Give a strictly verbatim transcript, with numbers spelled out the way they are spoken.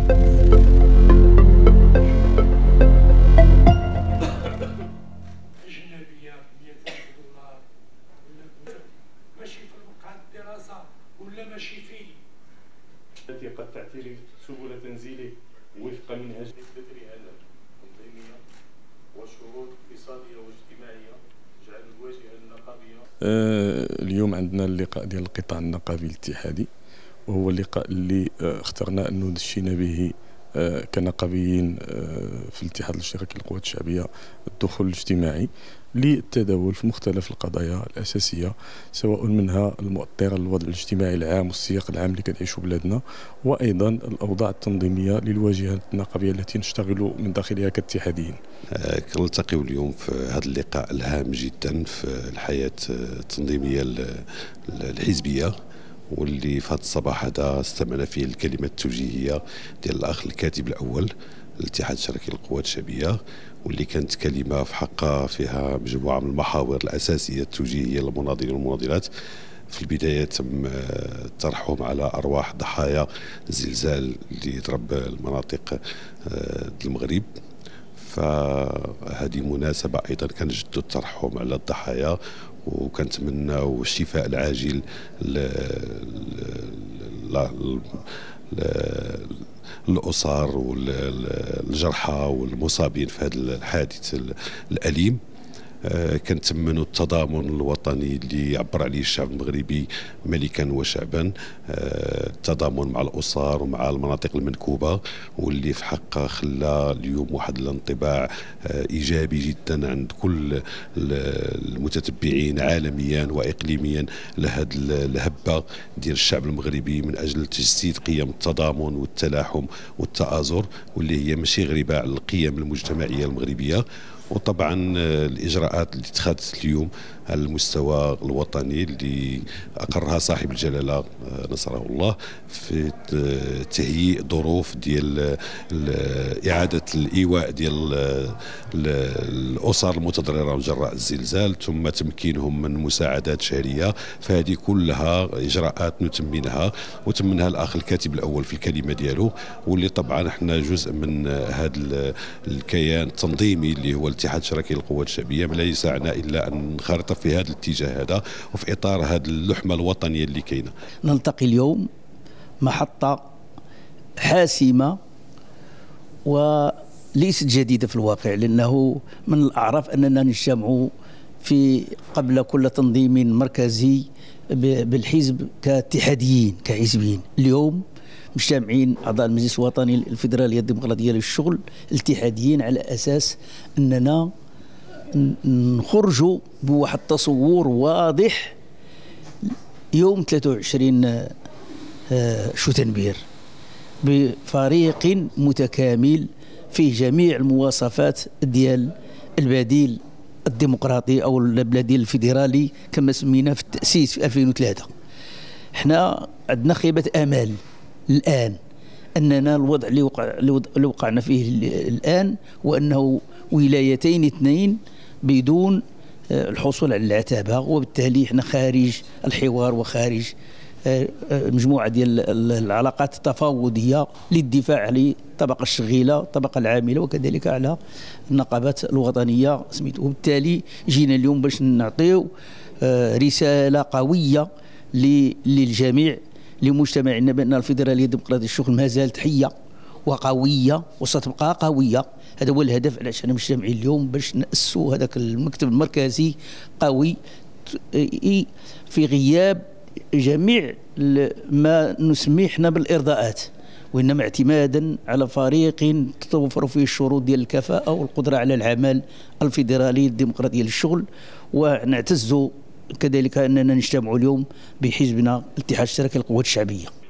ماشي في مقعد الدراسة ولا ماشي فيه التي قد تعترف سبل تنزيله وفق منهج التدريب التنظيمية وشروط اقتصادية واجتماعية جعل الواجهة النقابية. آه اليوم عندنا اللقاء ديال القطاع النقابي الاتحادي، وهو اللقاء اللي آه اخترنا انه دشينا به آه كنقابيين آه في الاتحاد الاشتراكي للقوات الشعبيه الدخول الاجتماعي للتداول في مختلف القضايا الاساسيه، سواء منها المؤطره للوضع الاجتماعي العام والسياق العام اللي كتعيشوا بلادنا، وايضا الاوضاع التنظيميه للواجهات النقابيه التي نشتغل من داخلها كاتحاديين. كنلتقيو اليوم في هذا اللقاء الهام جدا في الحياه التنظيميه الحزبيه، واللي في هذا الصباح هذا استمعنا فيه الكلمه التوجيهيه ديال الاخ الكاتب الاول الاتحاد الاشتراكي للقوات الشعبيه، واللي كانت كلمه في حقها فيها مجموعه من المحاور الاساسيه التوجيهيه للمناضلين والمناضلات. في البدايه تم طرحهم على ارواح ضحايا الزلزال اللي ضرب المناطق المغرب، فهذه مناسبه ايضا كنجدوا طرحهم على الضحايا، وكنتمناو الشفاء العاجل للأسر والجرحى والمصابين في هذا الحادث الأليم. كنتمنوا التضامن الوطني اللي يعبر عليه الشعب المغربي ملكا وشعبا، التضامن مع الأسر ومع المناطق المنكوبة، واللي في حقه خلى اليوم واحد الانطباع إيجابي جدا عند كل المتتبعين عالميا وإقليميا لهذه الهبة ديال الشعب المغربي من أجل تجسيد قيم التضامن والتلاحم والتآزر، واللي هي ماشي غريبة على القيم المجتمعية المغربية. وطبعا الاجراءات اللي اتخذت اليوم على المستوى الوطني اللي اقرها صاحب الجلاله نصره الله في تهيئ ظروف ديال اعاده الايواء ديال الاسر المتضرره جراء الزلزال، ثم تمكينهم من مساعدات شهريه، فهذه كلها اجراءات نتمنها وتمنها الاخ الكاتب الاول في الكلمه ديالو، واللي طبعا احنا جزء من هذا الكيان التنظيمي اللي هو الاتحاد الاشتراكي للقوات الشعبيه، ما لا يسعنا الا ان ننخرط في هذا الاتجاه هذا وفي اطار هذه اللحمه الوطنيه اللي كاينه. نلتقي اليوم محطه حاسمه وليست جديده في الواقع، لانه من الاعراف اننا نجتمع في قبل كل تنظيم مركزي بالحزب كاتحاديين كحزبيين. اليوم مجتمعين اعضاء المجلس الوطني الفيدراليه الديمقراطيه للشغل الاتحاديين على اساس اننا نخرجوا بواحد التصور واضح يوم ثلاثة وعشرين شتنبير بفريق متكامل فيه جميع المواصفات ديال البديل الديمقراطي او البديل الفيدرالي كما سميناه في التاسيس في ألفين وثلاثة. احنا عندنا خيبه امال الآن أننا الوضع اللي وقع اللي وقعنا فيه الآن، وأنه ولايتين اثنين بدون الحصول على العتبة، وبالتالي احنا خارج الحوار وخارج مجموعة ديال العلاقات التفاوضية للدفاع على الطبقة الشغيلة الطبقة العاملة وكذلك على النقابات الوطنية سميتو. وبالتالي جينا اليوم باش نعطيو رسالة قوية للجميع لمجتمعنا بأن الفيدرالية الديمقراطية للشغل ما زالت حية وقوية وستبقى قوية. هذا هو الهدف علاش احنا مجتمعين اليوم باش نأسسوا هذاك المكتب المركزي قوي في غياب جميع ما نسميه احنا بالإرضاءات، وإنما اعتمادا على فريق تتوفر فيه الشروط ديال الكفاءة والقدرة على العمل الفيدرالي الديمقراطية للشغل. ونعتز كذلك أننا نجتمع اليوم بحزبنا الاتحاد الاشتراكي للقوات الشعبية.